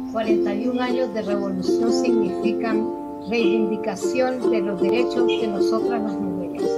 41 años de revolución significan reivindicación de los derechos de nosotras las mujeres.